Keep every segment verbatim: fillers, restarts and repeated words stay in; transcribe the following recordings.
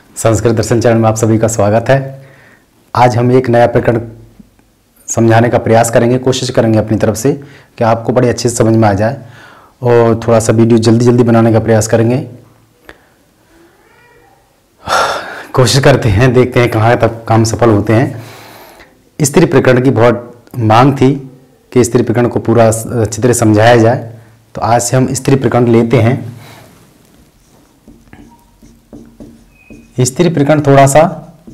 संस्कृत दर्शन channel में आप सभी का स्वागत है। आज हम एक नया प्रकरण समझाने का प्रयास करेंगे, कोशिश करेंगे अपनी तरफ से कि आपको बड़े अच्छे से समझ में आ जाए और थोड़ा सा वीडियो जल्दी जल्दी बनाने का प्रयास करेंगे। कोशिश करते हैं, देखते हैं कहाँ तक काम सफल होते हैं। स्त्री प्रकरण की बहुत मांग थी कि स्त्री प्रकरण को पूरा अच्छी तरह समझाया जाए, तो आज से हम स्त्री प्रकरण लेते हैं। स्त्री प्रकरण थोड़ा सा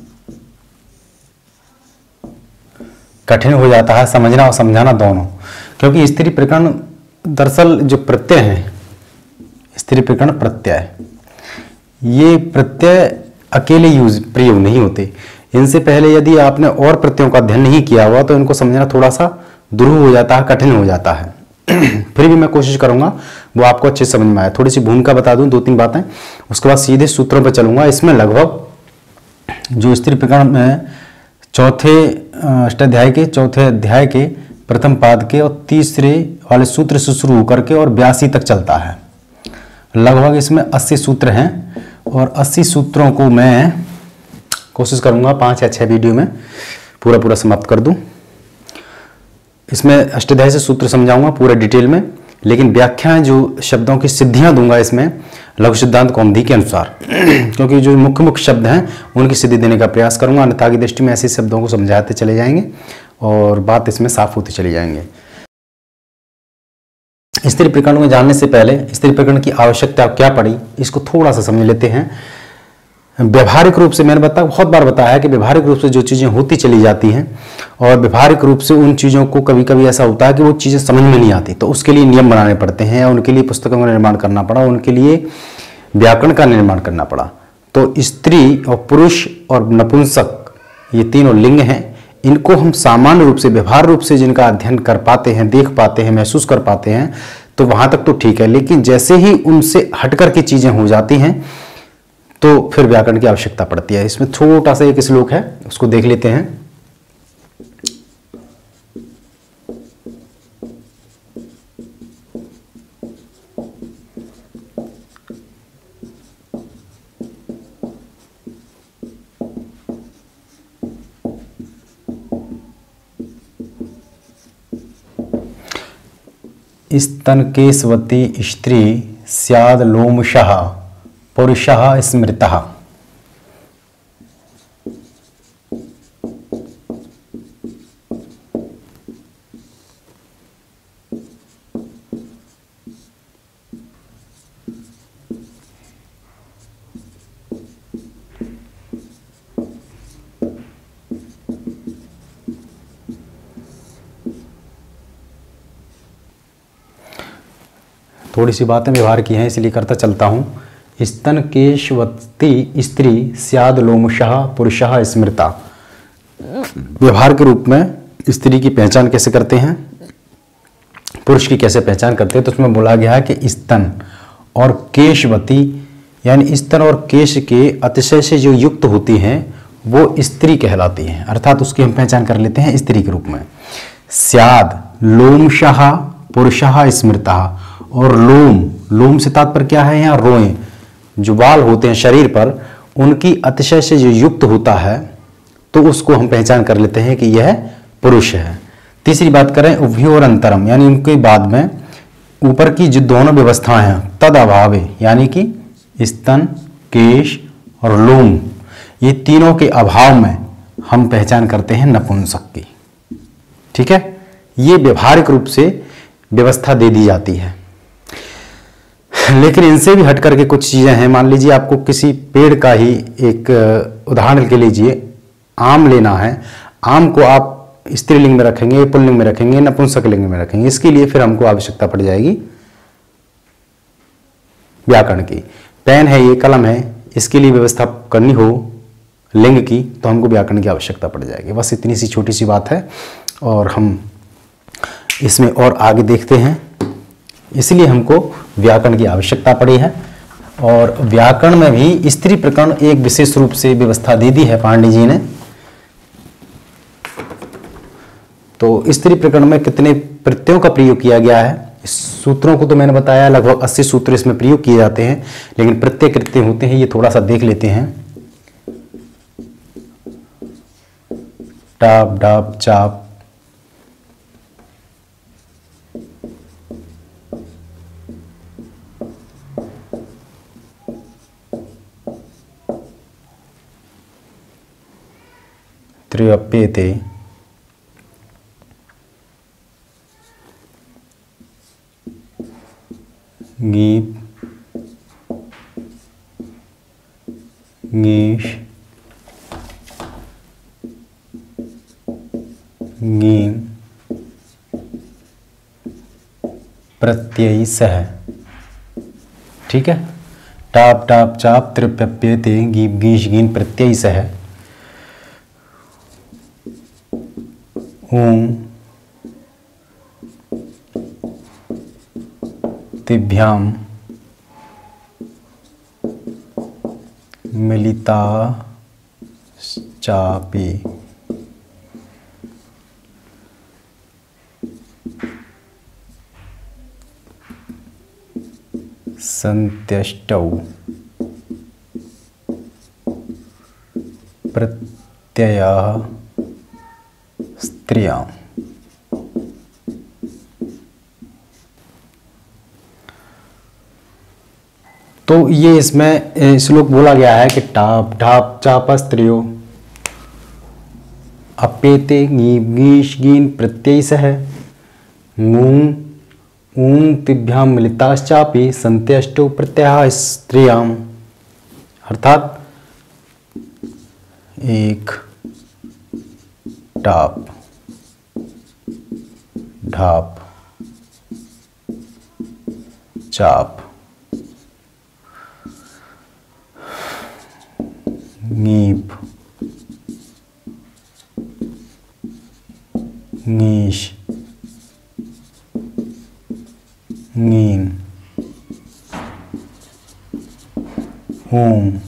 कठिन हो जाता है समझना और समझाना दोनों, क्योंकि स्त्री प्रकरण दरअसल जो प्रत्यय हैं, स्त्री प्रकरण प्रत्यय, ये प्रत्यय अकेले यूज प्रयोग नहीं होते। इनसे पहले यदि आपने और प्रत्ययों का अध्ययन नहीं किया हुआ तो इनको समझना थोड़ा सा दुरूह हो जाता है, कठिन हो जाता है। फिर भी मैं कोशिश करूंगा वो आपको अच्छे से समझ में आए। थोड़ी सी भूमिका बता दूं, दो तीन बातें, उसके बाद सीधे सूत्रों पर चलूंगा। इसमें लगभग जो स्त्री प्रकरण में चौथे अष्टाध्याय के चौथे अध्याय के प्रथम पाद के और तीसरे वाले सूत्र से शुरू होकर के और बयासी तक चलता है। लगभग इसमें अस्सी सूत्र हैं और अस्सी सूत्रों को मैं कोशिश करूंगा पाँच या छः वीडियो में पूरा पूरा समाप्त कर दूं। इसमें अष्टाध्याय से सूत्र समझाऊंगा पूरा डिटेल में, लेकिन व्याख्याएं जो शब्दों की सिद्धियां दूंगा इसमें लघु सिद्धांत कौमुदी के अनुसार, क्योंकि जो मुख्य मुख्य शब्द हैं उनकी सिद्धि देने का प्रयास करूंगा। अन्यथा की दृष्टि में ऐसे शब्दों को समझाते चले जाएंगे और बात इसमें साफ होती चली जाएंगे। स्त्री प्रकरण में जानने से पहले स्त्री प्रकरण की आवश्यकता क्या पड़ी, इसको थोड़ा सा समझ लेते हैं। व्यवहारिक रूप से मैंने बताया, बहुत बार बताया है कि व्यवहारिक रूप से जो चीज़ें होती चली जाती हैं और व्यवहारिक रूप से उन चीज़ों को कभी कभी ऐसा होता है कि वो चीज़ें समझ में नहीं आती, तो उसके लिए नियम बनाने पड़ते हैं या उनके लिए पुस्तकों का निर्माण करना पड़ा, उनके लिए व्याकरण का निर्माण करना पड़ा। तो स्त्री और पुरुष और नपुंसक ये तीनों लिंग हैं, इनको हम सामान्य रूप से व्यवहार रूप से जिनका अध्ययन कर पाते हैं, देख पाते हैं, महसूस कर पाते हैं, तो वहाँ तक तो ठीक है। लेकिन जैसे ही उनसे हटकर की चीज़ें हो जाती हैं तो फिर व्याकरण की आवश्यकता पड़ती है। इसमें छोटा सा एक श्लोक है, उसको देख लेते हैं। स्तनकेशवती स्त्री स्याद लोमशः पुरुषः स्मृतः। थोड़ी सी बातें व्यवहार की हैं इसलिए करता चलता हूँ। स्तनकेशवती स्त्री स्याद लोमशः पुरुषः स्मृता। व्यवहार के रूप में स्त्री की पहचान कैसे करते हैं, पुरुष की कैसे पहचान करते हैं, तो उसमें बोला गया है कि स्तन और केशवती यानी स्तन और केश के अतिशय से जो युक्त होती हैं वो स्त्री कहलाती हैं, अर्थात उसकी हम पहचान कर लेते हैं स्त्री के रूप में। स्याद लोमशः पुरुषः स्मृता, और लोम, लोम से तात्पर्य क्या है, यहाँ रोएं, जो बाल होते हैं शरीर पर, उनकी अतिशय से जो युक्त होता है तो उसको हम पहचान कर लेते हैं कि यह पुरुष है। तीसरी बात करें उभयोर अंतरम, यानी उनके बाद में ऊपर की जो दोनों व्यवस्थाएं हैं तद अभावे, यानी कि स्तन, केश और लोम, ये तीनों के अभाव में हम पहचान करते हैं नपुंसक की। ठीक है, ये व्यवहारिक रूप से व्यवस्था दे दी जाती है। लेकिन इनसे भी हट करके कुछ चीज़ें हैं। मान लीजिए आपको किसी पेड़ का ही एक उदाहरण के लीजिए, आम लेना है। आम को आप स्त्रीलिंग में रखेंगे, पुल्लिंग में रखेंगे, नपुंसक लिंग में रखेंगे, इसके लिए फिर हमको आवश्यकता पड़ जाएगी व्याकरण की। पेन है, ये कलम है, इसके लिए व्यवस्था करनी हो लिंग की तो हमको व्याकरण की आवश्यकता पड़ जाएगी। बस इतनी सी छोटी सी बात है और हम इसमें और आगे देखते हैं। इसलिए हमको व्याकरण की आवश्यकता पड़ी है और व्याकरण में भी स्त्री प्रकरण एक विशेष रूप से व्यवस्था दे दी है पाणिनि जी ने। तो स्त्री प्रकरण में कितने प्रत्ययों का प्रयोग किया गया है, इस सूत्रों को तो मैंने बताया, लगभग अस्सी सूत्र इसमें प्रयोग किए जाते हैं, लेकिन प्रत्यय कृत्य होते हैं ये थोड़ा सा देख लेते हैं। टाप ढाप चाप, त्र्यप्येते, गीप, गीश, गीम, प्रत्ययी सह। ठीक है, टाप टाप चाप त्रिप्यप्येते गीप गीश गीन प्रत्ययी सह। ऊं तिभ्याम मिलिता चापी, संत्यष्टौ प्रत्ययः स्त्रियां। तो ये इसमें श्लोक बोला गया है कि टाप ढाप चाप स्त्रियो, अप्येते गीप गीश गीन प्रत्यय सह, ऊं ऊं तिभ्याम मिलिताश्चापि संत्यष्टौ प्रत्ययः स्त्रियां। अर्थात एक टाप ढाप चाप गीप गीश गीन ऊं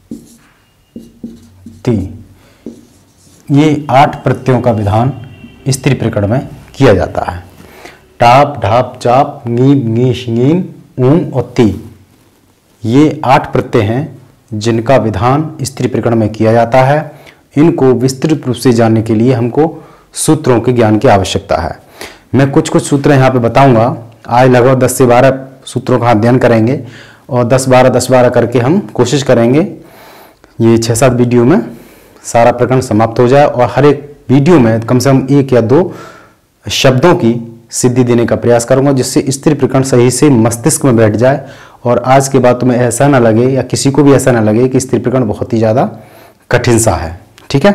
ती, ये आठ प्रत्ययों का विधान स्त्री प्रकरण में किया जाता है। टाप ढाप चाप गीप गीश गीन ऊं और ती, ये आठ प्रत्यय हैं जिनका विधान स्त्री प्रकरण में किया जाता है। इनको विस्तृत रूप से जानने के लिए हमको सूत्रों के ज्ञान की आवश्यकता है। मैं कुछ कुछ सूत्र यहाँ पे बताऊंगा। आज लगभग दस से बारह सूत्रों का अध्ययन करेंगे और दस बारह दस बारह करके हम कोशिश करेंगे ये छः सात वीडियो में सारा प्रकरण समाप्त हो जाए और हर एक वीडियो में कम से कम एक या दो शब्दों की सिद्धि देने का प्रयास करूंगा, जिससे स्त्री प्रकरण सही से मस्तिष्क में बैठ जाए और आज के बाद तुम्हें ऐसा ना लगे या किसी को भी ऐसा ना लगे कि स्त्री प्रकरण बहुत ही ज़्यादा कठिन सा है। ठीक है,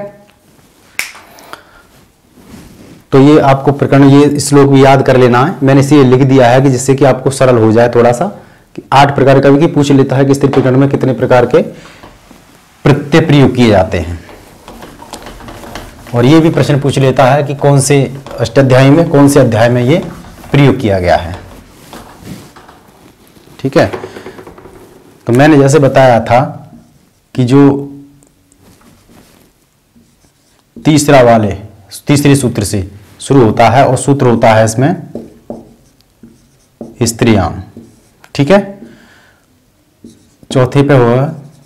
तो ये आपको प्रकरण, ये श्लोक भी याद कर लेना है। मैंने इसे लिख दिया है कि जिससे कि आपको सरल हो जाए थोड़ा सा, कि आठ प्रकार का भी पूछ लेता है कि स्त्री प्रकरण में कितने प्रकार के प्रत्यय प्रयोग किए जाते हैं, और ये भी प्रश्न पूछ लेता है कि कौन से अष्टाध्यायी में कौन से अध्याय में ये प्रयोग किया गया है। ठीक है, तो मैंने जैसे बताया था कि जो तीसरा वाले तीसरे सूत्र से शुरू होता है और सूत्र होता है इसमें स्त्रियां। ठीक है, चौथे पे हुआ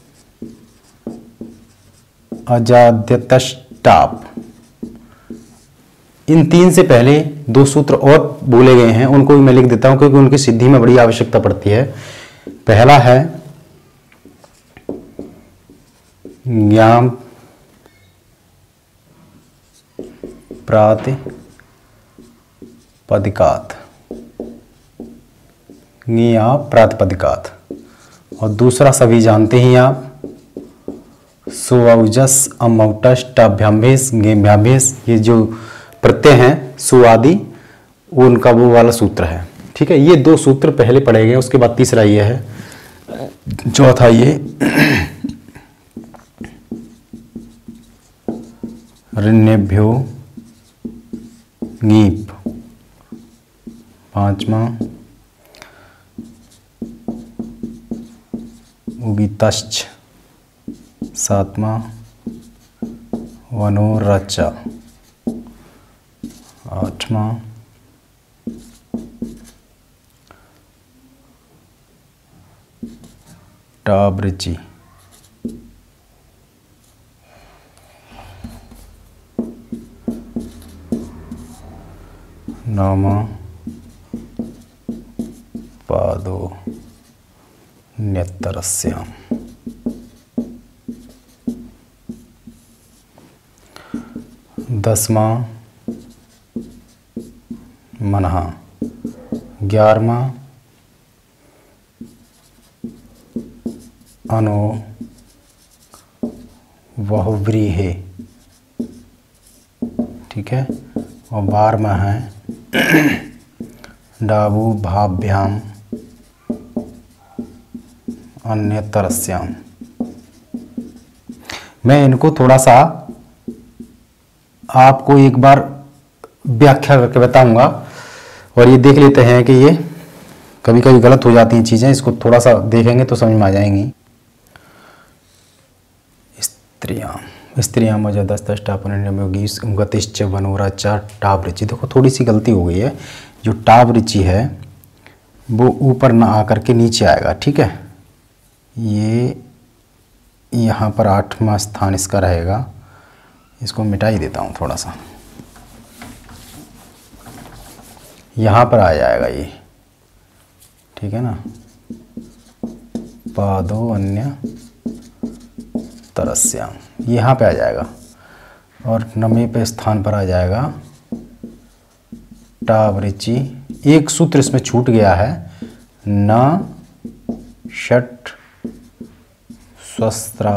अजाद्यतष्टाप। इन तीन से पहले दो सूत्र और बोले गए हैं, उनको भी मैं लिख देता हूं क्योंकि उनकी सिद्धि में बड़ी आवश्यकता पड़ती है। पहला है ज्ञान प्रातिपदिकात, ज्ञा प्रातिपदिकात, और दूसरा सभी जानते ही आप सुऔजस अमौटस टाभ्याम्भेस गेम्भ्याम्भेस, ये जो प्रत्यय हैं सुआदि, वो उनका वो वाला सूत्र है। ठीक है, ये दो सूत्र पहले पढ़े गए, उसके बाद तीसरा ये है, चौथा ये ऋण्यभ्यो गीप, पांचवा उगितश्च, सातवां वनोरचा, आठवां टाब्रिची, नाम पादो नेत्रस्याम। दसवां मनः। ग्यारहवां अनो बहुव्रीहि। ठीक है। और बारहवां है डाबू भाभ्याम अन्यतरस्याम। मैं इनको थोड़ा सा आपको एक बार व्याख्या करके बताऊंगा और ये देख लेते हैं कि ये कभी कभी गलत हो जाती हैं चीज़ें, इसको थोड़ा सा देखेंगे तो समझ में आ जाएंगी। स्त्रियां स्त्रियां मजदस्टापनयोगी गतिश्च वनोराच टावृचि। देखो थोड़ी सी गलती हो गई है, जो टावृचि है वो ऊपर ना आकर के नीचे आएगा। ठीक है, ये यहाँ पर आठवां स्थान इसका रहेगा, इसको मिटा ही देता हूँ थोड़ा सा, यहाँ पर आ जाएगा ये। ठीक है ना, पादो अन्य तरस्याम यहाँ पे आ जाएगा और नवे पे स्थान पर आ जाएगा टावृचि। एक सूत्र इसमें छूट गया है, न षट स्वस्त्रा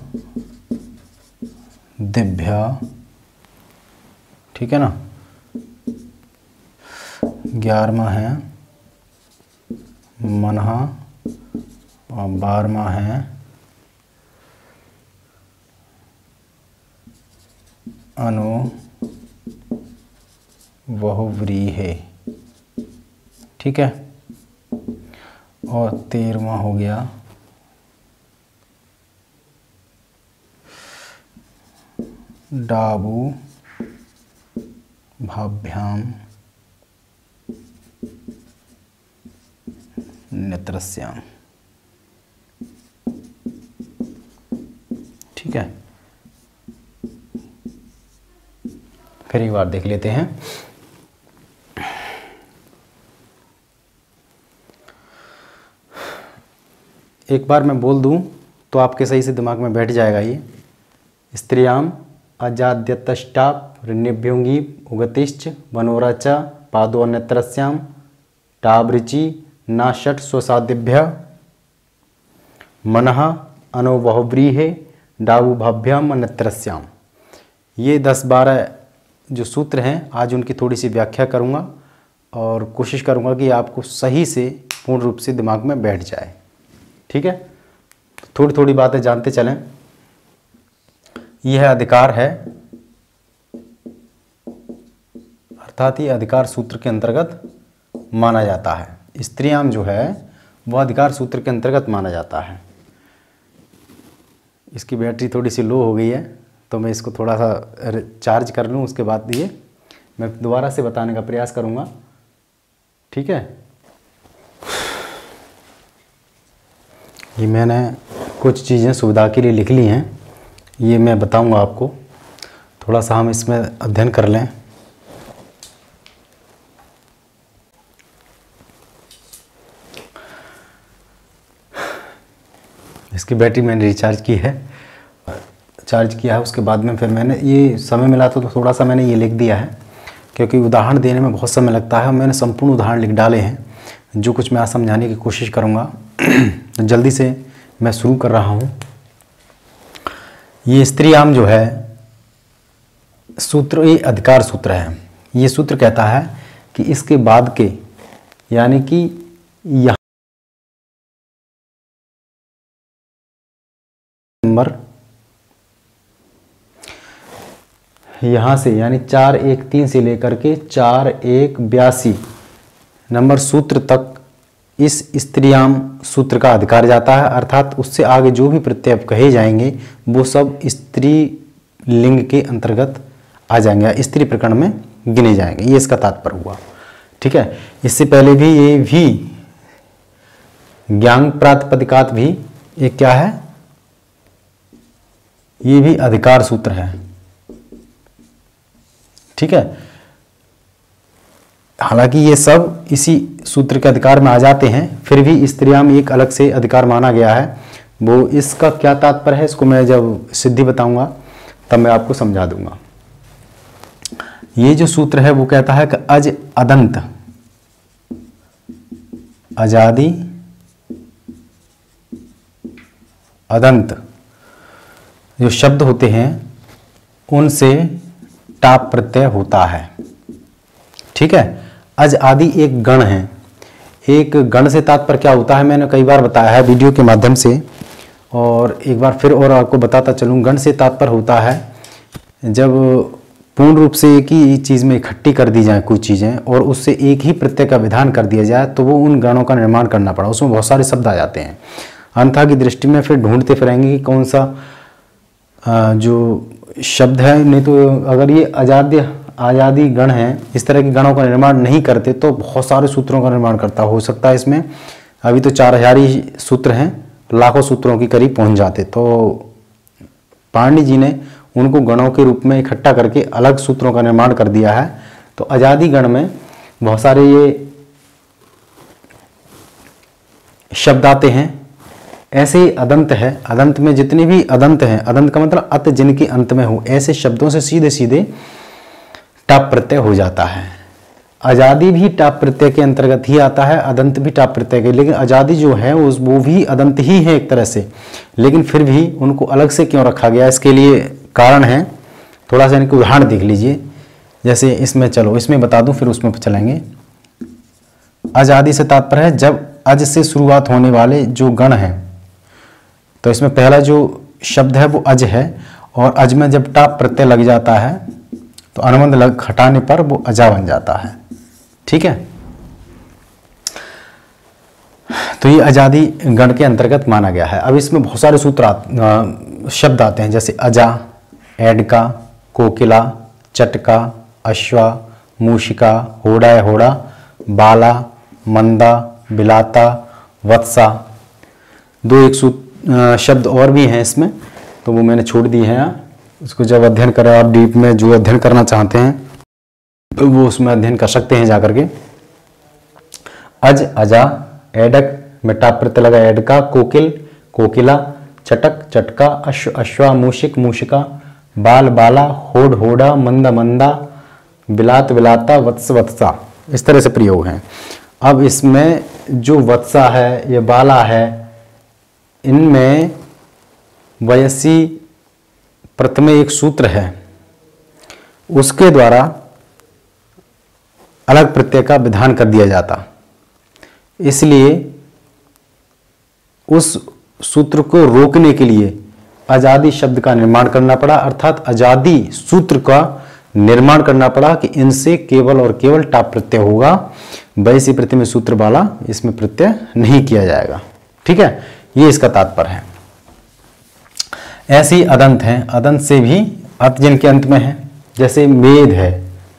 दिभ्य। ठीक है ना, ग्यारहवां है मनः और बारहवां है अनु बहुव्रीहि। ठीक है, और तेरहवां हो गया डाबू भाभ्याम नेत्रस्याम। ठीक है, फिर एक बार देख लेते हैं। एक बार मैं बोल दूं तो आपके सही से दिमाग में बैठ जाएगा ये। स्त्रियाम अजाद्यतष्टाप ऋण्यभ्योंगी उगतिश्च वनोराच पादो अन्यत्रस्याम टावृचि न षट स्वसादिभ्य मनः अनो बहुव्रीहि डाबू भाभ्याम अन्यत्रस्याम। ये दस बारह जो सूत्र हैं आज उनकी थोड़ी सी व्याख्या करूंगा और कोशिश करूंगा कि आपको सही से पूर्ण रूप से दिमाग में बैठ जाए। ठीक है, थोड़ी थोड़ी बातें जानते चलें। यह अधिकार है, अर्थात ये अधिकार सूत्र के अंतर्गत माना जाता है। स्त्रियाम जो है वह अधिकार सूत्र के अंतर्गत माना जाता है। इसकी बैटरी थोड़ी सी लो हो गई है तो मैं इसको थोड़ा सा चार्ज कर लूँ, उसके बाद ये मैं दोबारा से बताने का प्रयास करूँगा। ठीक है, ये मैंने कुछ चीज़ें सुविधा के लिए लिख ली हैं, ये मैं बताऊँगा आपको। थोड़ा सा हम इसमें अध्ययन कर लें। इसकी बैटरी मैंने रिचार्ज की है, चार्ज किया है, उसके बाद में फिर मैंने ये समय मिला तो थोड़ा सा मैंने ये लिख दिया है, क्योंकि उदाहरण देने में बहुत समय लगता है। मैंने संपूर्ण उदाहरण लिख डाले हैं, जो कुछ मैं आज समझाने की कोशिश करूँगा। जल्दी से मैं शुरू कर रहा हूँ। ये स्त्रियाम जो है सूत्र, ये अधिकार सूत्र है। ये सूत्र कहता है कि इसके बाद के, यानी कि यहाँ नंबर यहाँ से यानी चार एक तीन से लेकर के चार एक बयासी नंबर सूत्र तक इस स्त्रियाम सूत्र का अधिकार जाता है। अर्थात उससे आगे जो भी प्रत्यय कहे जाएंगे वो सब स्त्री लिंग के अंतर्गत आ जाएंगे, स्त्री प्रकरण में गिने जाएंगे। ये इसका तात्पर्य हुआ। ठीक है, इससे पहले भी ये भी ज्ञान प्रातिपदिकात भी एक क्या है, ये भी अधिकार सूत्र है। ठीक है, हालांकि ये सब इसी सूत्र के अधिकार में आ जाते हैं, फिर भी स्त्रियां में एक अलग से अधिकार माना गया है। वो इसका क्या तात्पर्य है, इसको मैं जब सिद्धि बताऊंगा तब मैं आपको समझा दूंगा। ये जो सूत्र है वो कहता है कि अज अदंत अजादि अदंत जो शब्द होते हैं उनसे टाप प्रत्यय होता है। ठीक है, अज आदि एक गण है। एक गण से तात्पर्य क्या होता है मैंने कई बार बताया है वीडियो के माध्यम से, और एक बार फिर और आपको बताता चलूँ। गण से तात्पर्य होता है जब पूर्ण रूप से एक ही चीज़ में इकट्ठी कर दी जाए कुछ चीज़ें और उससे एक ही प्रत्यय का विधान कर दिया जाए तो वो उन गणों का निर्माण करना पड़ा। उसमें बहुत सारे शब्द आ जाते हैं। अंतः की दृष्टि में फिर ढूंढते फिरेंगे कि कौन सा जो शब्द है, नहीं तो अगर ये आजाद्य आज़ादी गण है इस तरह के गणों का निर्माण नहीं करते तो बहुत सारे सूत्रों का निर्माण करता हो सकता है। इसमें अभी तो चार हजार ही सूत्र हैं, लाखों सूत्रों के करीब पहुंच जाते। तो पाणिनि जी ने उनको गणों के रूप में इकट्ठा करके अलग सूत्रों का निर्माण कर दिया है। तो आजादी गण में बहुत सारे ये शब्द आते हैं। ऐसे ही अदंत है, अदंत में जितने भी अदंत हैं, अदंत का मतलब अत जिनके अंत में हो, ऐसे शब्दों से सीधे सीधे टाप प्रत्यय हो जाता है। आजादी भी टाप प्रत्यय के अंतर्गत ही आता है, अदंत भी टाप प्रत्यय के, लेकिन आजादी जो है उस वो भी अदंत ही है एक तरह से, लेकिन फिर भी उनको अलग से क्यों रखा गया, इसके लिए कारण है। थोड़ा सा इनके उदाहरण देख लीजिए। जैसे इसमें, चलो इसमें बता दूं फिर उसमें चलेंगे। आजादी से तात्पर्य है जब अज से शुरुआत होने वाले जो गण हैं, तो इसमें पहला जो शब्द है वो अज है, और अज में जब टाप प्रत्यय लग जाता है तो अनुबंध लग हटाने पर वो अजा बन जाता है। ठीक है, तो ये आजादी गण के अंतर्गत माना गया है। अब इसमें बहुत सारे सूत्र आ, शब्द आते हैं, जैसे अजा, एडका, कोकिला, चटका, अश्वा, मूशिका, होड़ा होड़ा, बाला, मंदा, बिलाता, वत्सा। दो एक सूत्र शब्द और भी हैं इसमें, तो वो मैंने छोड़ दिए हैं। उसको जब अध्ययन करें आप डीप में, जो अध्ययन करना चाहते हैं तो वो उसमें अध्ययन कर सकते हैं जाकर के। अज, अजा, एडक में टाप प्रत्यय लगा एडका, कोकिल, कोकिला, चटक, चटका, अश्व, अश्वा, मूशिक, मूशिका, बाल, बाला, होड़, होड़ा, मंदा, मंदा, बिलात, बिलाता, वत्स, वत्सा, इस तरह से प्रयोग हैं। अब इसमें जो वत्सा है, ये बाला है, इनमें वयसी प्रथमे एक सूत्र है, उसके द्वारा अलग प्रत्यय का विधान कर दिया जाता, इसलिए उस सूत्र को रोकने के लिए आजादी शब्द का निर्माण करना पड़ा, अर्थात आजादी सूत्र का निर्माण करना पड़ा कि इनसे केवल और केवल टाप प्रत्यय होगा, वैसी प्रतिमे सूत्र वाला इसमें प्रत्यय नहीं किया जाएगा। ठीक है, ये इसका तात्पर्य है। ऐसे ही अदंत हैं, अदंत से भी अत जिनके अंत में है, जैसे मेद है,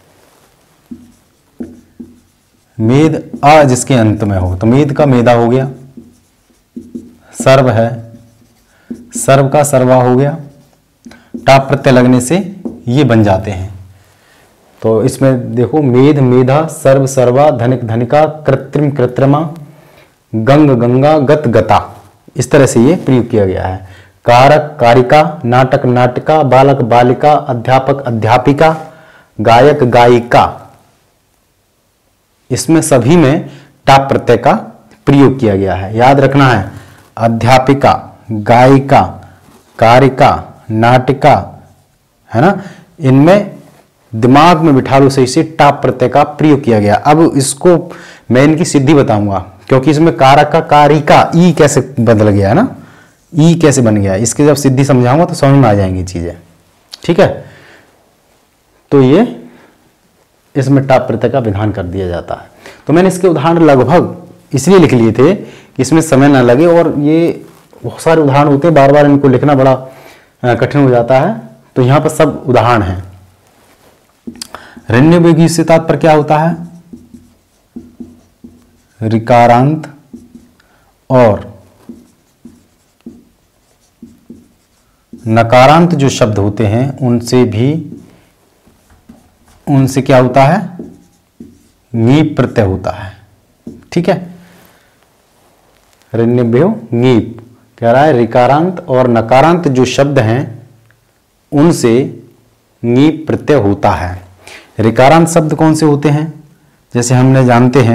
मेद आ जिसके अंत में हो तो मेद का मेदा हो गया। सर्व है, सर्व का सर्वा हो गया। टाप प्रत्यय लगने से ये बन जाते हैं। तो इसमें देखो, मेध, मेधा, सर्व, सर्वा, धनिक, धनिका, कृत्रिम, कृत्रिमा, गंग, गंगा, गत, गता, इस तरह से ये प्रयोग किया गया है। कारक, कारिका, नाटक, नाटिका, बालक, बालिका, अध्यापक, अध्यापिका, गायक, गायिका, इसमें सभी में टाप प्रत्यय का प्रयोग किया गया है। याद रखना है, अध्यापिका, गायिका, कारिका, नाटिका, है ना, इनमें दिमाग में बिठा लो सही से, टाप प्रत्यय का प्रयोग किया गया। अब इसको मैं इनकी सिद्धि बताऊंगा, क्योंकि इसमें कारक का कारिका ई कैसे बदल गया है ना, ई कैसे बन गया, इसकी जब सिद्धि समझाऊंगा तो समझ में आ जाएंगी चीजें। ठीक है, तो ये इसमें टाप प्रत्यय का विधान कर दिया जाता है। तो मैंने इसके उदाहरण लगभग इसलिए लिख लिए थे कि इसमें समय ना लगे, और ये बहुत सारे उदाहरण होते हैं, बार बार इनको लिखना बड़ा कठिन हो जाता है, तो यहाँ पर सब उदाहरण हैं। रण्यवेगी से तात्पर्य क्या होता है, ऋकारांत और नकारांत जो शब्द होते हैं उनसे भी, उनसे क्या होता है, ङीप प्रत्यय होता है। ठीक है, ऋण्यभ्यो ङीप कह रहा है ऋकारांत और नकारांत जो शब्द हैं उनसे ङीप प्रत्यय होता है। ऋकारांत शब्द कौन से होते हैं? जैसे हमने जानते हैं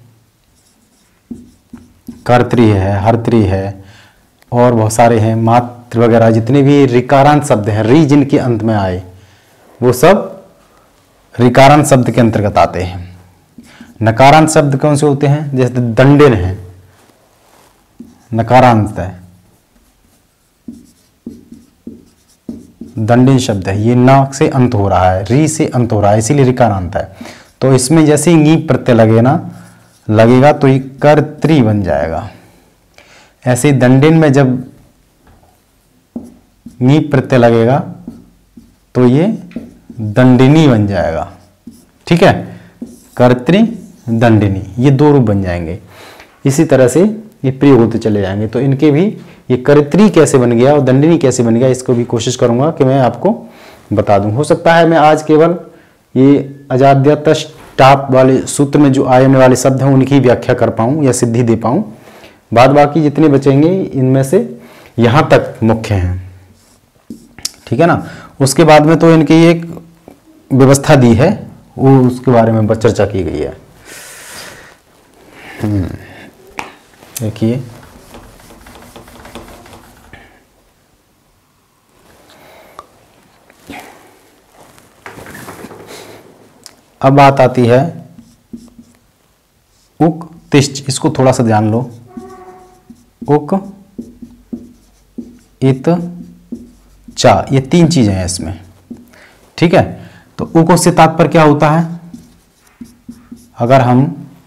कर्तरी है, हर्तरी है और बहुत सारे हैं, मात्र वगैरह, जितने भी ऋकारांत शब्द हैं, री जिनके अंत में आए वो सब ऋकारांत शब्द के अंतर्गत आते हैं। नकारांत शब्द कौन से होते हैं? जैसे दंडिन है, नकारांत है, दंडिन शब्द है, ये न से अंत हो रहा है, री से अंत हो रहा है, इसीलिए ऋकारांत है। तो इसमें जैसे ही ङीप प्रत्यय लगे ना लगेगा तो ये कर्त्री बन जाएगा। ऐसे ही दंडिन में जब ङीप प्रत्यय लगेगा तो ये दंडिनी बन जाएगा। ठीक है, कर्त्री दंडिनी, ये दो रूप बन जाएंगे। इसी तरह से ये प्रयोग होते चले जाएंगे। तो इनके भी ये कर्त्री कैसे बन गया और दंडिनी कैसे बन गया, इसको भी कोशिश करूंगा कि मैं आपको बता दूं। हो सकता है मैं आज केवल ये अजाद्यतश टाप वाले सूत्र में जो आने वाले शब्द हैं उनकी व्याख्या कर पाऊं या सिद्धि दे पाऊं। बाद बाकी जितने बचेंगे इनमें से यहां तक मुख्य हैं। ठीक है ना, उसके बाद में तो इनकी एक व्यवस्था दी है, वो उसके बारे में चर्चा की गई है। देखिए अब बात आती है उक तिष्ठ, इसको थोड़ा सा ध्यान लो। उक इत चा, ये तीन चीजें हैं इसमें। ठीक है, तो उक से तात्पर्य क्या होता है? अगर हम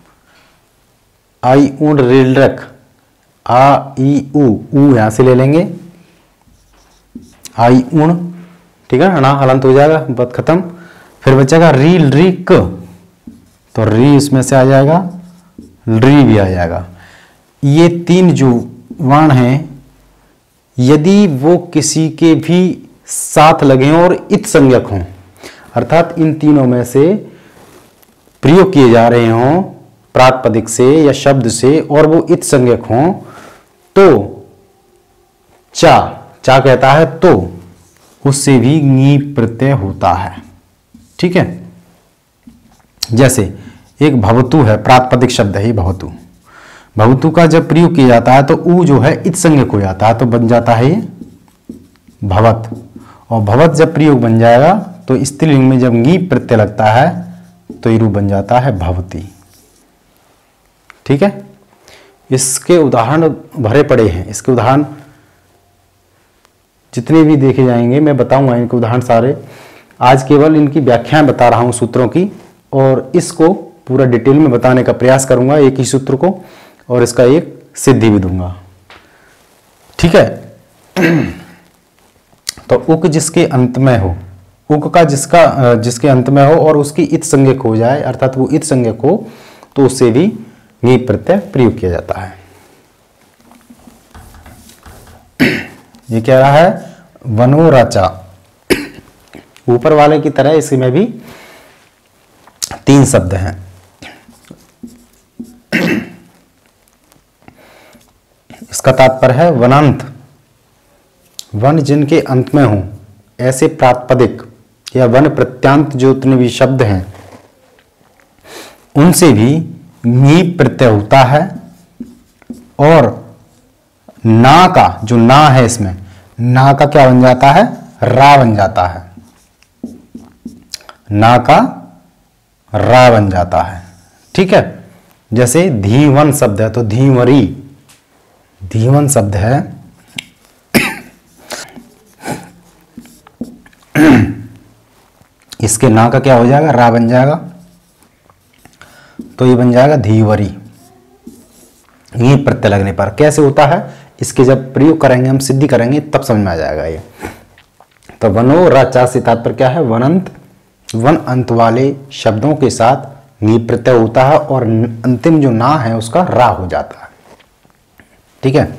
आई ऊंड रेल रख आ ई उ ऊ यहां से ले लेंगे, आई ऊण, ठीक है ना, हलंत हो जाएगा, बात खत्म। फिर बचेगा रील री क, तो री इसमें से आ जाएगा, री भी आ जाएगा। ये तीन जो वर्ण हैं यदि वो किसी के भी साथ लगे और इत संज्ञक हों, अर्थात इन तीनों में से प्रयोग किए जा रहे हों प्रातिपदिक से या शब्द से और वो इत संज्ञक हों, तो चा चा कहता है तो उससे भी ङीप प्रत्यय होता है। ठीक है, जैसे एक भवतु है, प्रातिपदिक शब्द है ये भवतु। भवतु का जब प्रयोग किया जाता है तो ऊ जो है इत संज्ञक हो जाता है, तो बन जाता है ये भवत। और भवत जब प्रयोग बन जाएगा तो स्त्रीलिंग में जब ङीप प्रत्यय लगता है तो ये रूप बन जाता है भवती। ठीक है, इसके उदाहरण भरे पड़े हैं। इसके उदाहरण जितने भी देखे जाएंगे मैं बताऊंगा इनके उदाहरण सारे। आज केवल इनकी व्याख्याएं बता रहा हूं सूत्रों की, और इसको पूरा डिटेल में बताने का प्रयास करूंगा एक ही सूत्र को, और इसका एक सिद्धि भी दूंगा। ठीक है, तो उक जिसके अंत में हो, उक का जिसका जिसके अंत में हो और उसकी इत संज्ञक हो जाए, अर्थात वो इत संज्ञक हो, तो उससे भी ङीप प्रत्यय प्रयोग किया जाता है। ये कह रहा है वनोराचा, ऊपर वाले की तरह इसमें भी तीन शब्द हैं। इसका तात्पर्य है वनांत, वन जिनके अंत में हो, ऐसे प्रातिपदिक या वन प्रत्यांत जो उतने भी शब्द हैं उनसे भी ङीप प्रत्यय होता है। और ना का जो ना है इसमें, ना का क्या बन जाता है? रा बन जाता है, ना का रा बन जाता है। ठीक है, जैसे धीवन शब्द है तो धीवरी, धीवन शब्द है इसके ना का क्या हो जाएगा? रा बन जाएगा, तो ये बन जाएगा धीवरी। ङीप प्रत्यय लगने पर कैसे होता है, इसके जब प्रयोग करेंगे, हम सिद्धि करेंगे तब समझ में आ जाएगा ये। तो वनो राचा से तात्पर्य क्या है? वनंत, वन अंत वाले शब्दों के साथ ङीप प्रत्यय होता है और अंतिम जो ना है उसका रा हो जाता है। ठीक है,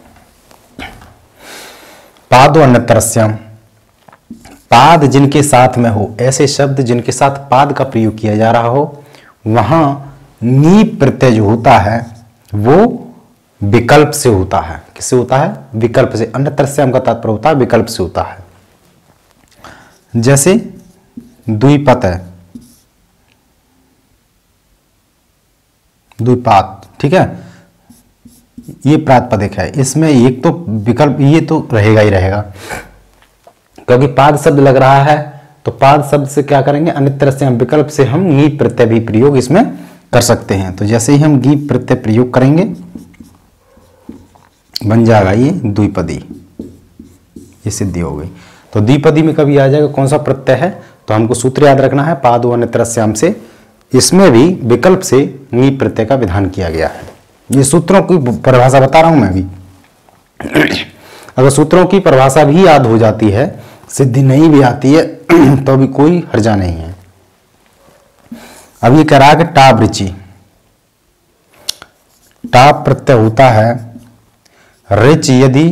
पादो अन्यतरस्यम, पाद जिनके साथ में हो, ऐसे शब्द जिनके साथ पाद का प्रयोग किया जा रहा हो, वहां नी प्रत्यय जो होता है वो विकल्प से होता है। किससे होता है? विकल्प से। अन्यत्र से हमका तात्पर्य होता है विकल्प से होता है। जैसे द्विपद है, द्विपात, ठीक है, ये प्रातिपदिक है, इसमें एक तो विकल्प ये तो रहेगा ही रहेगा, क्योंकि पाद शब्द लग रहा है तो पाद शब्द से क्या करेंगे? अन्यत्र से हम विकल्प से हम गी प्रत्यय भी प्रयोग इसमें कर सकते हैं। तो जैसे ही हम गी प्रत्यय प्रयोग करेंगे बन जाएगा ये द्विपदी, ये सिद्धि हो गई। तो द्विपदी में कभी आ जाएगा कौन सा प्रत्यय है? तो हमको सूत्र याद रखना है, पाद अन्यत्रस्याम से। इसमें भी विकल्प से नी प्रत्यय का विधान किया गया है। ये सूत्रों की परिभाषा बता रहा हूं मैं भी। अगर सूत्रों की परिभाषा भी याद हो जाती है, सिद्धि नहीं भी आती है तो भी कोई हर्जा नहीं है। अब ये कह रहा है कि टाप रुचि, टाप प्रत्यय होता है रिच यदि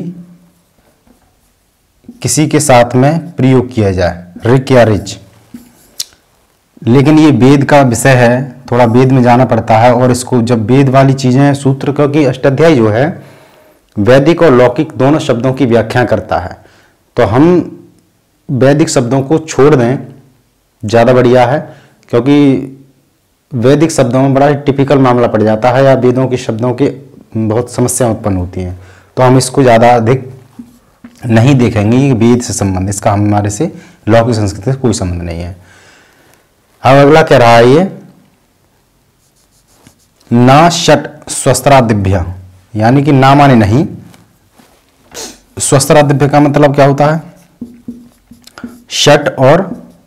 किसी के साथ में प्रयोग किया जाए, रिक या रिच। लेकिन ये वेद का विषय है, थोड़ा वेद में जाना पड़ता है, और इसको जब वेद वाली चीजें सूत्र, क्योंकि अष्टाध्यायी जो है वैदिक और लौकिक दोनों शब्दों की व्याख्या करता है, तो हम वैदिक शब्दों को छोड़ दें ज़्यादा बढ़िया है, क्योंकि वैदिक शब्दों में बड़ा ही टिपिकल मामला पड़ जाता है या वेदों के शब्दों के बहुत समस्या उत्पन्न होती हैं। तो हम इसको ज़्यादा अधिक नहीं देखेंगे, ये वेद से संबंध, इसका हमारे से लौकिक संस्कृति से कोई संबंध नहीं है। अब अगला कह रहा है ये ना षट स्वस्त्रादिभ्य, यानी कि ना माने नहीं। स्वस्त्रादिभ्य का मतलब क्या होता है? षट और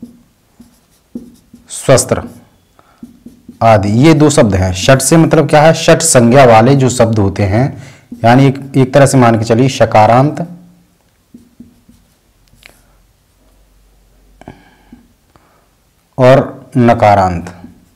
स्वस्त्र आदि, ये दो शब्द हैं। षट से मतलब क्या है? षट संज्ञा वाले जो शब्द होते हैं, यानी एक, एक तरह से मान के चलिए शकारांत, और नकारांत,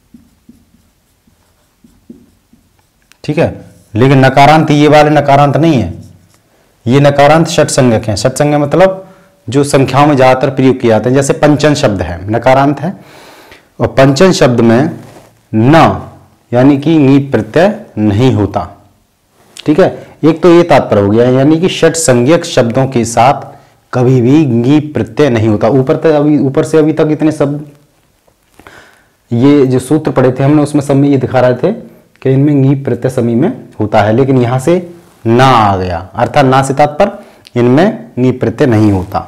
ठीक है। लेकिन नकारांत ये वाले नकारांत नहीं है, ये नकारांत षट संज्ञक हैं। षट संज्ञा मतलब जो संख्याओं में ज्यादातर प्रयोग किए जाते हैं, जैसे पंचन शब्द है नकारांत है, और पंचन शब्द में न यानी कि नी प्रत्यय नहीं होता, ठीक है। एक तो ये तात्पर्य हो गया, यानी कि षट संज्ञक शब्दों के साथ कभी भी नी प्रत्यय नहीं होता। ऊपर तक अभी ऊपर से अभी तक इतने शब्द, ये जो सूत्र पढ़े थे हमने, उसमें सब में ये दिखा रहे थे कि इनमें नी प्रत्यय समी में होता है, लेकिन यहां से ना आ गया, अर्थात ना से तात्पर्य इनमें नी प्रत्यय नहीं होता।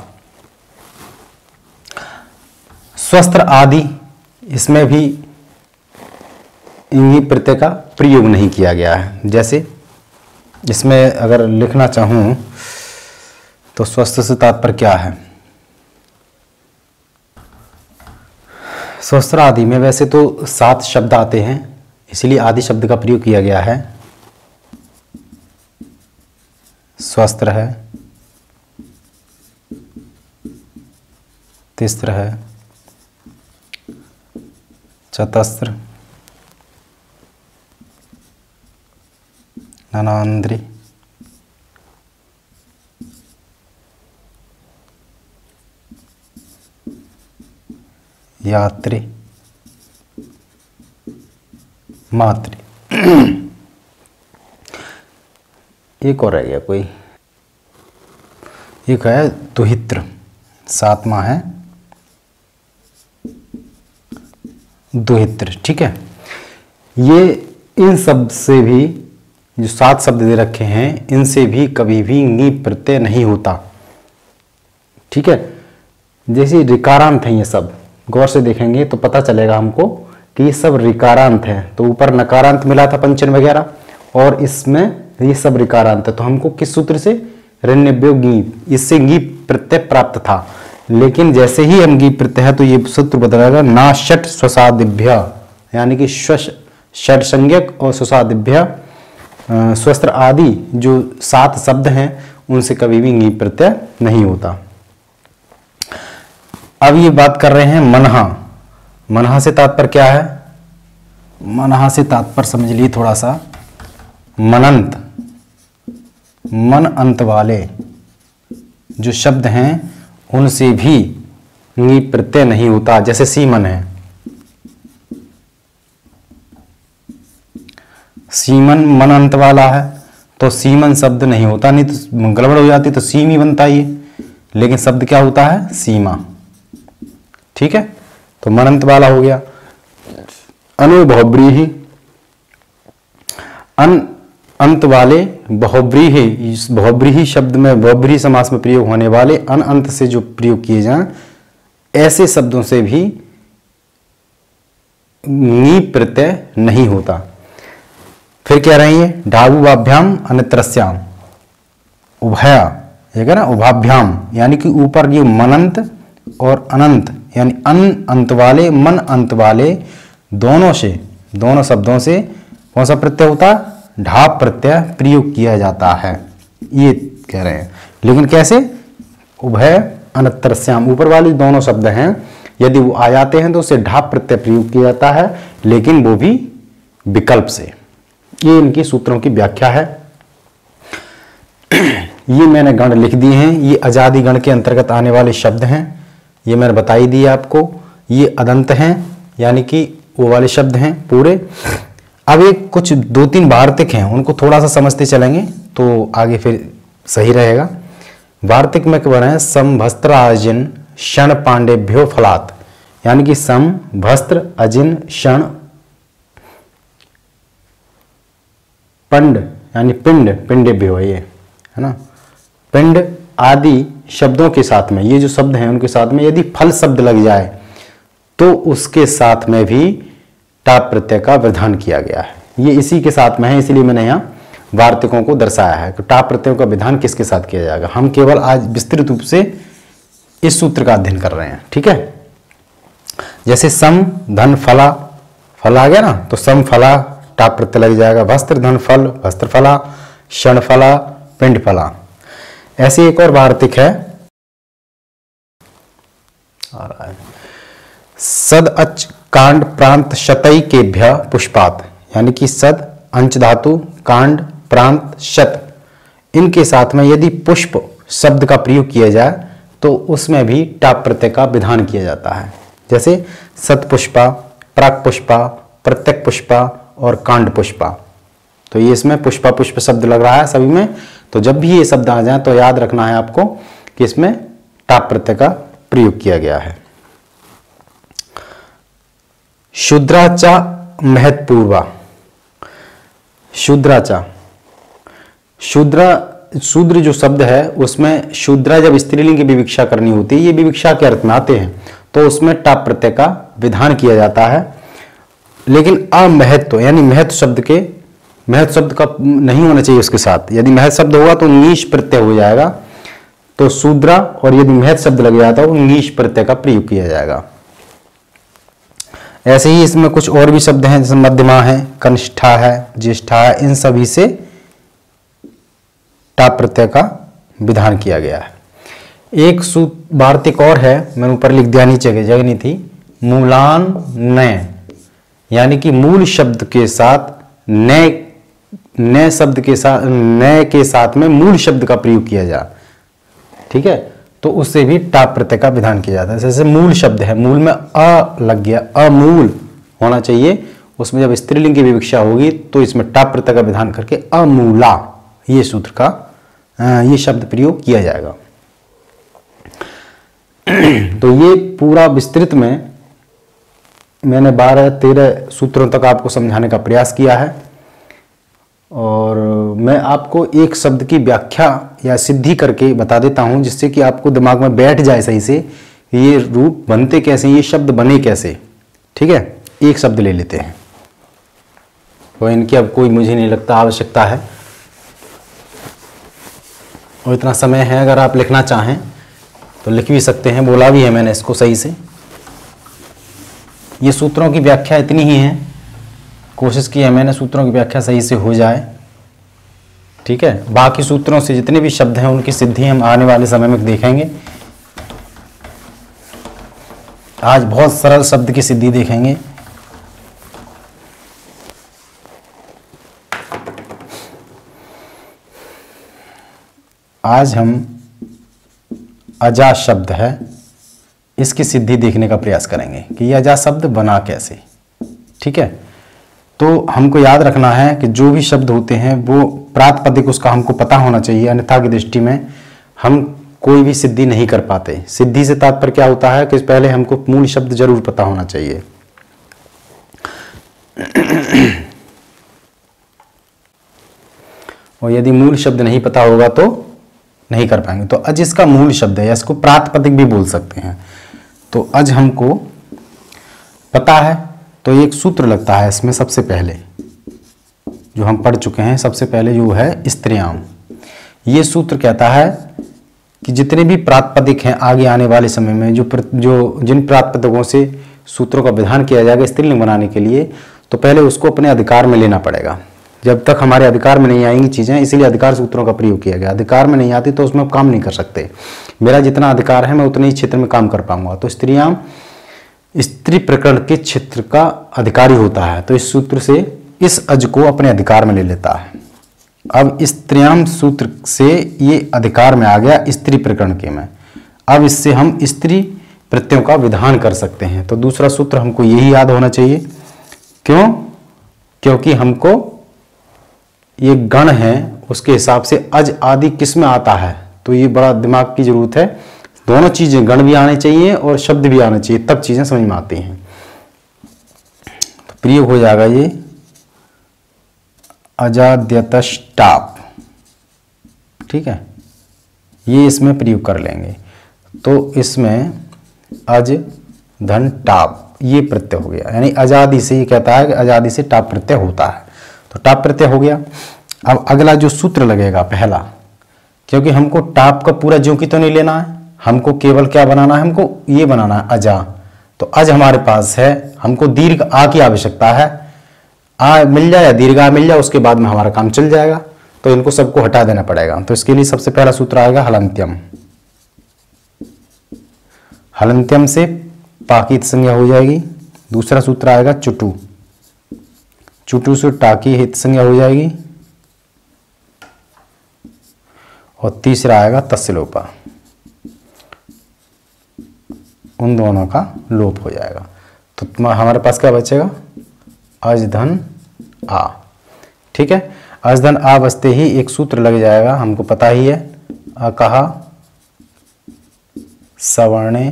स्वस्त्र आदि, इसमें भी नी प्रत्यय का प्रयोग नहीं किया गया है। जैसे इसमें अगर लिखना चाहूं तो स्वस्थ से तात्पर्य क्या है? स्वस्त्र आदि में वैसे तो सात शब्द आते हैं, इसलिए आदि शब्द का प्रयोग किया गया है। स्वस्त्र है, तिस्त्र है, चतस्त्र, नानांद्री, यात्री, मात्री। एक और रह गया कोई, एक है दुहित्र, सातवां है दुहित्र, ठीक है। ये इन शब्द से भी, जो सात शब्द दे रखे हैं, इनसे भी कभी भी नी प्रत्यय नहीं होता, ठीक है। जैसे रिकारांत हैं ये सब, गौर से देखेंगे तो पता चलेगा हमको कि ये सब रिकारांत है। तो ऊपर नकारांत मिला था पंचन वगैरह, और इसमें ये सब रिकारांत है। तो हमको किस सूत्र से? ऋण्यव्यो गी, इससे गी प्रत्यय प्राप्त था। लेकिन जैसे ही हम गी प्रत्यय है तो ये सूत्र बदलेगा, ना षट स्वसादिभ्य, यानी कि षट संज्ञक और स्वसादिभ्य स्वस्त्र आदि जो सात शब्द हैं उनसे कभी भी गी प्रत्यय नहीं होता। अब ये बात कर रहे हैं मनहा। मनहा से तात्पर्य क्या है? मनहा से तात्पर्य समझ लिए थोड़ा सा, मनंत, मन अंत वाले जो शब्द हैं उनसे भी नी प्रत्यय नहीं होता। जैसे सीमन है, सीमन मन अंत वाला है, तो सीमन शब्द नहीं होता, नहीं तो गड़बड़ हो जाती, तो सीम ही बनता ये, लेकिन शब्द क्या होता है? सीमा। ठीक है, तो मन अंत वाला हो गया। अनुबहुव्रीहि, अन अंत वाले बहुव्रीहि, इस बहुव्रीहि शब्द में बहुव्रीहि समास में प्रयोग होने वाले अन अंत से जो प्रयोग किए जाएं, ऐसे शब्दों से भी नी प्रत्यय नहीं होता। फिर क्या रही है? ढाबुवाभ्याम अनित्रस्याम, उभया, ये है ना, उभाभ्याम, यानी कि ऊपर ये मनंत और अनंत, यानी अन अंत वाले मन अंत वाले दोनों से, दोनों शब्दों से कौन सा प्रत्यय होता? ढाप प्रत्यय प्रयोग किया जाता है, ये कह रहे हैं। लेकिन कैसे? उभय अनित्रस्याम, ऊपर वाली दोनों शब्द हैं, यदि वो आ जाते हैं तो उससे ढाप प्रत्यय प्रयोग किया जाता है, लेकिन वो भी विकल्प से। ये इनकी सूत्रों की व्याख्या है। ये मैंने गण लिख दिए हैं, ये अजादि गण के अंतर्गत आने वाले शब्द हैं, ये मैंने बताई दी आपको। ये अदंत हैं, यानी कि वो वाले शब्द हैं पूरे। अब एक कुछ दो तीन वार्तिक हैं, उनको थोड़ा सा समझते चलेंगे तो आगे फिर सही रहेगा। वार्तिक में क्या है? सम भस्त्र अजिन क्षण पांडेभ्यो फलात, यानी कि सम भस्त्र अजिन क्षण पंड, यानी पिंड, पिंडेभ्यो ये है ना, पिंड आदि शब्दों के साथ में, ये जो शब्द हैं उनके साथ में यदि फल शब्द लग जाए तो उसके साथ में भी टाप प्रत्यय का विधान किया गया है। ये इसी के साथ में है, इसलिए मैंने यहाँ वार्तिकों को दर्शाया है कि टाप प्रत्ययों का विधान किसके साथ किया जाएगा। हम केवल आज विस्तृत रूप से इस सूत्र का अध्ययन कर रहे हैं। ठीक है, जैसे सम धन फला, फल आ गया ना, तो सम फला टाप प्रत्यय लग जाएगा। वस्त्र धन फल, वस्त्र फला, क्षण फला, पिंड फला। ऐसे एक और वार्तिक है, सद अच कांड प्रांत शतई केभ्य पुष्पात, यानी कि सद अंच धातु, कांड प्रांत शत, इनके साथ में यदि पुष्प शब्द का प्रयोग किया जाए तो उसमें भी टाप प्रत्यय का विधान किया जाता है। जैसे सत पुष्पा, प्राक पुष्पा, प्रत्यक पुष्पा और कांड पुष्पा। तो ये इसमें पुष्पा पुष्प शब्द लग रहा है सभी में। तो जब भी ये शब्द आ जाए तो याद रखना है आपको कि इसमें टाप प्रत्यय का प्रयोग किया गया है। शूद्राचा महत्पूर्वा, शूद्राचा, शूद्रा, शूद्र जो शब्द है उसमें शूद्रा जब स्त्रीलिंग की विवक्षा करनी होती है, ये विवक्षा के अर्थ में आते हैं, तो उसमें टाप प्रत्यय का विधान किया जाता है। लेकिन अमहत्व, यानी महत्व शब्द के, महत्व शब्द का नहीं होना चाहिए उसके साथ। यदि महत्व शब्द होगा तो नीश प्रत्यय हो जाएगा, तो शूद्रा, और यदि महत्व शब्द लग जाता है तो नीश प्रत्यय का प्रयोग किया जाएगा। ऐसे ही इसमें कुछ और भी शब्द हैं, जैसे मध्यमा है, कनिष्ठा है, ज्येष्ठा है, इन सभी से टाप प्रत्यय का विधान किया गया है। एक वार्तिक और है, मैंने ऊपर लिख दिया, नीचे की जगह नहीं थी, मूलान नय, यानी कि मूल शब्द के साथ नए, नए शब्द के साथ, नए के साथ में मूल शब्द का प्रयोग किया जाए। ठीक है, तो उससे भी टाप प्रत्यय का विधान किया जाता है। जैसे मूल शब्द है, मूल में अ लग गया, अमूल होना चाहिए, उसमें जब स्त्रीलिंग की विवक्षा होगी तो इसमें टाप प्रत्यय का विधान करके अमूला, ये सूत्र का ये शब्द प्रयोग किया जाएगा। तो ये पूरा विस्तृत में मैंने बारह तेरह सूत्रों तक आपको समझाने का प्रयास किया है, और मैं आपको एक शब्द की व्याख्या या सिद्धि करके बता देता हूं, जिससे कि आपको दिमाग में बैठ जाए सही से ये रूप बनते कैसे, ये शब्द बने कैसे। ठीक है, एक शब्द ले लेते हैं, तो इनकी अब कोई मुझे नहीं लगता आवश्यकता है, और इतना समय है, अगर आप लिखना चाहें तो लिख भी सकते हैं, बोला भी है मैंने इसको सही से। ये सूत्रों की व्याख्या इतनी ही है, कोशिश की है मैंने सूत्रों की व्याख्या सही से हो जाए। ठीक है, बाकी सूत्रों से जितने भी शब्द हैं उनकी सिद्धि हम आने वाले समय में देखेंगे। आज बहुत सरल शब्द की सिद्धि देखेंगे। आज हम अजा शब्द है, इसकी सिद्धि देखने का प्रयास करेंगे कि यह अजा शब्द बना कैसे। ठीक है, तो हमको याद रखना है कि जो भी शब्द होते हैं वो प्रातिपदिक उसका हमको पता होना चाहिए, अन्यथा की दृष्टि में हम कोई भी सिद्धि नहीं कर पाते। सिद्धि से तात्पर्य क्या होता है कि पहले हमको मूल शब्द जरूर पता होना चाहिए। और यदि मूल शब्द नहीं पता होगा तो नहीं कर पाएंगे। तो अज इसका मूल शब्द है, इसको प्रातिपदिक भी बोल सकते हैं। तो अज हमको पता है, तो एक सूत्र लगता है इसमें सबसे पहले जो हम पढ़ चुके हैं, सबसे पहले जो है स्त्रियाम। ये सूत्र कहता है कि जितने भी प्रातिपदिक हैं आगे आने वाले समय में, जो जो जिन प्रातिपदिकों से सूत्रों का विधान किया जाएगा स्त्रीलिंग बनाने के लिए, तो पहले उसको अपने अधिकार में लेना पड़ेगा। जब तक हमारे अधिकार में नहीं आएंगी चीज़ें, इसीलिए अधिकार सूत्रों का प्रयोग किया गया। अधिकार में नहीं आती तो उसमें काम नहीं कर सकते। मेरा जितना अधिकार है मैं उतने ही क्षेत्र में काम कर पाऊंगा। तो स्त्रियां स्त्री प्रकरण के क्षेत्र का अधिकारी होता है, तो इस सूत्र से इस अज को अपने अधिकार में ले लेता है। अब स्त्रियाम सूत्र से ये अधिकार में आ गया स्त्री प्रकरण के में। अब इससे हम स्त्री प्रत्ययों का विधान कर सकते हैं। तो दूसरा सूत्र हमको यही याद होना चाहिए। क्यों? क्योंकि हमको ये गण है उसके हिसाब से अज आदि किस में आता है, तो ये बड़ा दिमाग की जरूरत है। दोनों चीजें, गण भी आने चाहिए और शब्द भी आने चाहिए, तब चीजें समझ में आती हैं। तो प्रयोग हो जाएगा ये अजाद्यतष्टाप, ठीक है, ये इसमें प्रयोग कर लेंगे। तो इसमें अज धन टाप ये प्रत्यय हो गया, यानी आजादी से ये कहता है कि आजादी से टाप प्रत्यय होता है, तो टाप प्रत्यय हो गया। अब अगला जो सूत्र लगेगा पहला, क्योंकि हमको टाप का पूरा ज्यों की तो नहीं लेना है, हमको केवल क्या बनाना है, हमको ये बनाना है अजा। तो अज हमारे पास है, हमको दीर्घ आ की आवश्यकता है। आ मिल जाए या दीर्घ आ मिल जाए, उसके बाद में हमारा काम चल जाएगा। तो इनको सबको हटा देना पड़ेगा। तो इसके लिए सबसे पहला सूत्र आएगा हलंत्यम। हलंत्यम से पाकी संज्ञा हो जाएगी। दूसरा सूत्र आएगा चुटू, चुटू से टाकी हित संज्ञा हो जाएगी। और तीसरा आएगा तस्लोपा, उन दोनों का लोप हो जाएगा। तो हमारे पास क्या बचेगा, अज धन आ, ठीक है। अज धन आ बसते ही एक सूत्र लग जाएगा, हमको पता ही है, अकहा सवर्णे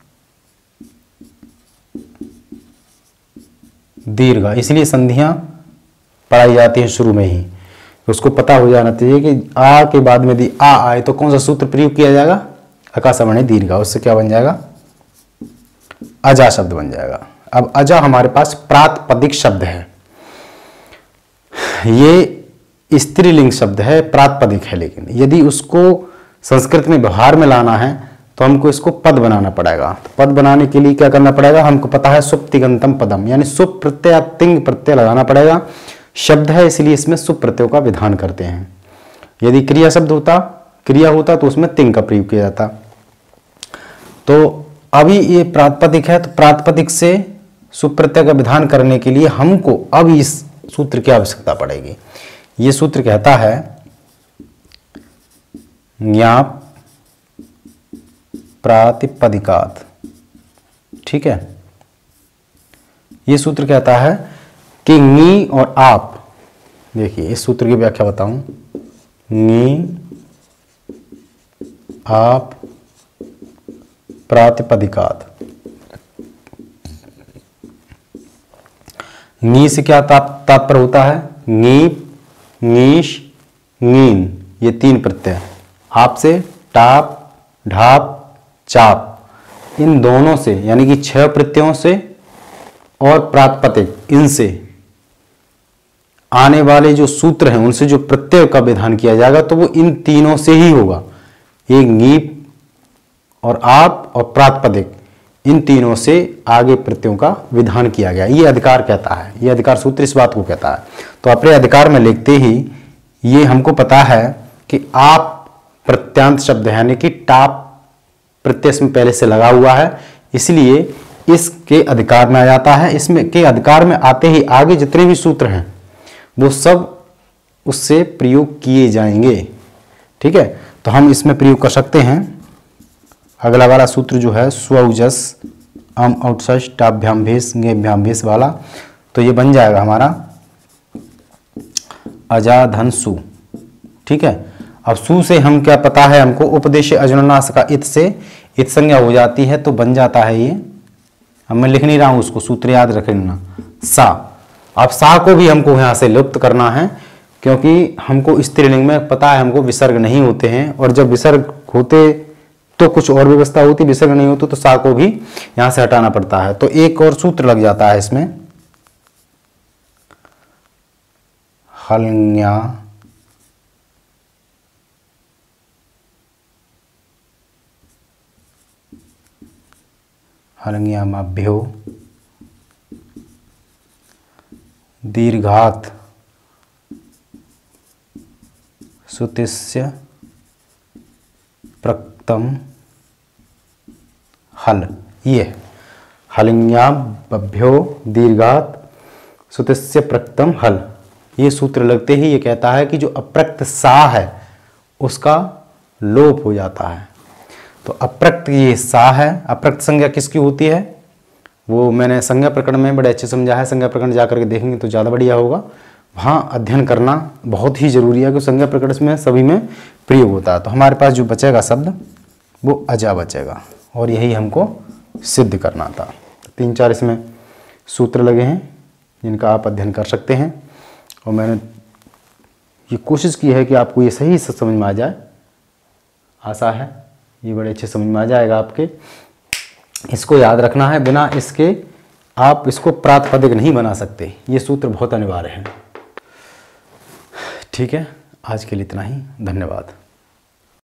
दीर्घ, इसलिए संधियां पढ़ाई जाती है शुरू में ही। उसको पता हो जाना चाहिए कि आ के बाद में यदि आ आए तो कौन सा सूत्र प्रयोग किया जाएगा, अका सवर्णे दीर्घ, उससे क्या बन जाएगा, अजा शब्द बन जाएगा। अब अजा हमारे पास प्रातिपदिक शब्द है, ये स्त्रीलिंग शब्द है, प्रातिपदिक है, लेकिन यदि उसको संस्कृत में व्यवहार में लाना है तो हमको इसको पद बनाना पड़ेगा। तो पद बनाने के लिए क्या करना पड़ेगा, हमको पता है सुप तिगंतम पदम, यानी सुप प्रत्यय तिंग प्रत्यय लगाना पड़ेगा। शब्द है इसलिए इसमें सुप प्रत्ययों का विधान करते हैं। यदि क्रिया शब्द होता, क्रिया होता तो उसमें तिंग का प्रयोग किया जाता। तो अभी ये प्रातिपदिक है, तो प्रातिपदिक से सुप प्रत्यय का विधान करने के लिए हमको अब इस सूत्र की आवश्यकता पड़ेगी। ये सूत्र कहता है ज्ञाप प्रातिपदिकात, ठीक है। ये सूत्र कहता है कि नी और आप, देखिए इस सूत्र की व्याख्या बताऊं, नी आप प्रातिपदिकात। नी से क्या तात्पर्य होता है, नीप, नीश, नीन, ये तीन प्रत्यय। आप से टाप, ढाप, चाप, इन दोनों से यानी कि छह प्रत्ययों से और प्रातिपदिक, इनसे आने वाले जो सूत्र हैं उनसे जो प्रत्यय का विधान किया जाएगा तो वो इन तीनों से ही होगा। एक नीप और आप और प्रातिपदिक, इन तीनों से आगे प्रत्ययों का विधान किया गया, ये अधिकार कहता है। ये अधिकार सूत्र इस बात को कहता है। तो अपने अधिकार में लिखते ही ये हमको पता है कि आप प्रत्यांत शब्द है, यानी कि टाप प्रत्यय इसमें पहले से लगा हुआ है, इसलिए इसके अधिकार में आ जाता है। इसमें के अधिकार में आते ही आगे जितने भी सूत्र हैं वो सब उससे प्रयोग किए जाएंगे, ठीक है। तो हम इसमें प्रयोग कर सकते हैं। अगला वाला सूत्र जो है स्वउजस अम औटसश टाभ्याम भेष गेभ्याम भेष वाला, तो ये बन जाएगा हमारा अजाधंसु। ठीक है, अब सु से हम क्या पता है हमको, उपदेश अजनुनास का इत से इत संज्ञा हो जाती है तो बन जाता है ये, अब मैं लिख नहीं रहा हूं उसको, सूत्र याद रखना, सा। अब सा को भी हमको यहाँ से लुप्त करना है, क्योंकि हमको स्त्रीलिंग में पता है हमको विसर्ग नहीं होते हैं, और जब विसर्ग होते तो कुछ और व्यवस्था होती, विसर्ग नहीं होते तो सा को भी यहां से हटाना पड़ता है। तो एक और सूत्र लग जाता है इसमें, हल्न्या हल्न्यामाभ्यो दीर्घात सुतिस्य प्रक्तम हल। ये हलिंग्याभ्यो दीर्घात सुतिस्य प्रक्तम हल, ये सूत्र लगते ही ये कहता है कि जो अप्रक्त सा है उसका लोप हो जाता है। तो अप्रक्त ये सा है, अप्रक्त संज्ञा किसकी होती है वो मैंने संज्ञा प्रकरण में बड़े अच्छे समझा है, संज्ञा प्रकरण जाकर के देखेंगे तो ज़्यादा बढ़िया होगा, वहाँ अध्ययन करना बहुत ही जरूरी है कि संज्ञा प्रकरण में सभी में प्रयोग होता है। तो हमारे पास जो बचेगा शब्द वो अजा बचेगा, और यही हमको सिद्ध करना था। तीन चार इसमें सूत्र लगे हैं जिनका आप अध्ययन कर सकते हैं, और मैंने ये कोशिश की है कि आपको ये सही से समझ में आ जाए। आशा है ये बड़े अच्छे समझ में आ जाएगा आपके। इसको याद रखना है, बिना इसके आप इसको प्रातिपदिक नहीं बना सकते, ये सूत्र बहुत अनिवार्य है। ठीक है, आज के लिए इतना ही, धन्यवाद।